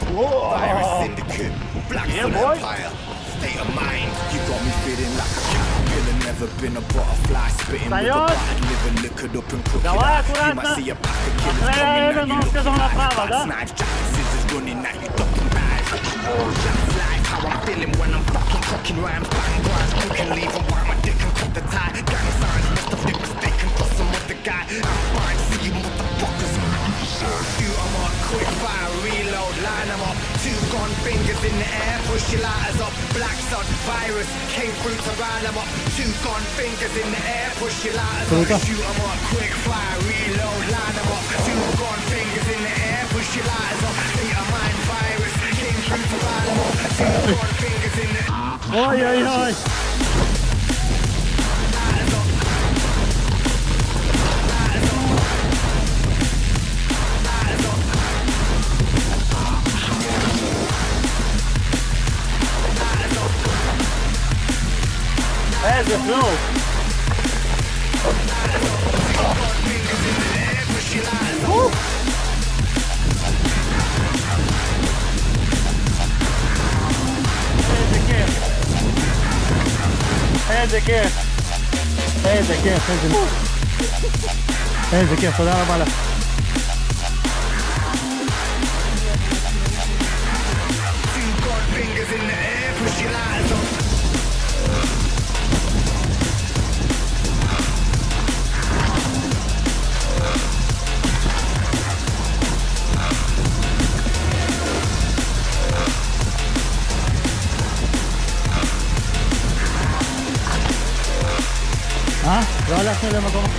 Virus syndicate, black empire, state of mind. You got me feeling like a caterpillar, never been a butterfly, spitting with a buttered liver, liquored up and crooked eye. You might see a pack of killers coming at you looking like knives, jacket, scissors running at you ducking knives. That's life, how I'm feeling when I'm fucking cooking rhymes, bang bars, cooking, leaving while my dick and cut the tie. Gang signs must have been mistaken for some other guy. I'm fine, see you motherfuckers. Shoot 'em up, quick fire, reload, line 'em up. Two gun fingers in the air, push your lighters up. Black sun virus came through to rile 'em up. Two gun fingers in the air, push your lighters up. Shoot 'em up, quick fire, reload, line 'em up. Two gun fingers in the air, push your lighters up. State of mind virus came through to rile 'em up. Two gun fingers in the air. Oj, oj, oj. There's the flow. Ese que fue la bala. Ah, rola se le mató.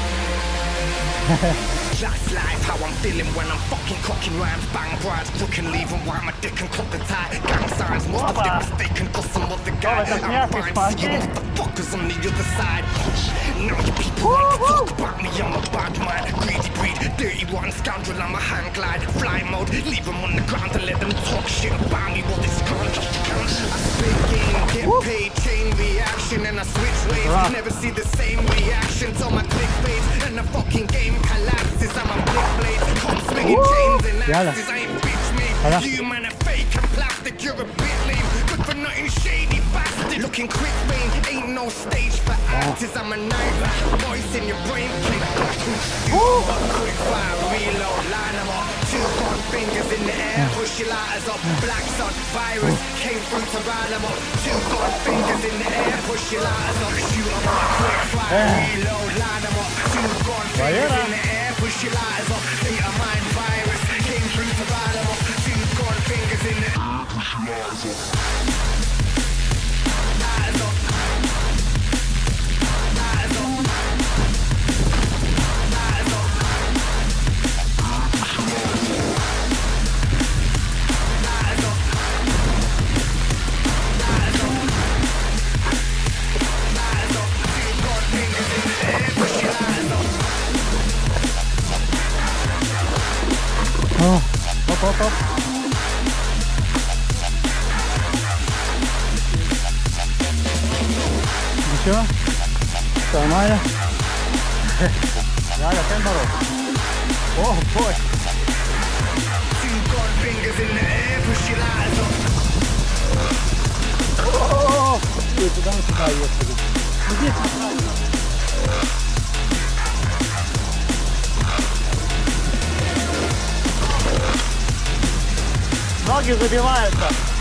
That's life, how I'm feeling when I'm fucking cocking rhymes, bang brides, crooking, leaving while my dick and cut the tie. Gang signs must have been mistaken for some other guy. I'm fine, see you motherfuckers on the other side. Now you people want to talk about me, I'm a bad man, greedy breed, dirty one scoundrel, I'm a hand glide, fly mode, leave them on the ground and let them talk shit about me. Well, this can't just count. I spit game, get paid, chain reaction, and I switch ways. Never see the same reaction till my click fades and the fucking game collapses. I'm a big blade, come swinging chains and axes. I ain't bitch made. You man are fake and plastic, you're a bit lame. Good for nothing, shady bastard. Looking quick vein, ain't no stage for actors. I'm a nightmare, voice in your brain. Play quick fire, reload, line 'em up. Two gun fingers in the air, push your lighters up. Black sun virus came through to rile 'em up. Two gun fingers in the air, push your lighters up. Shoot 'em up, quick fire, reload, line 'em up. Two gun fingers in the air, push your lighters up. State of mind virus came through to rile 'em up. Two gun fingers in the air, push your lighters up. Lighters up. Lighters up. Lighters up. Oh, up. You sure? So am I. Ja, jag kan bara. Oh boy. Two gun fingers in the air, push your lighters up. Oh, det där så där jättebra. Det är så bra. Ноги забиваются.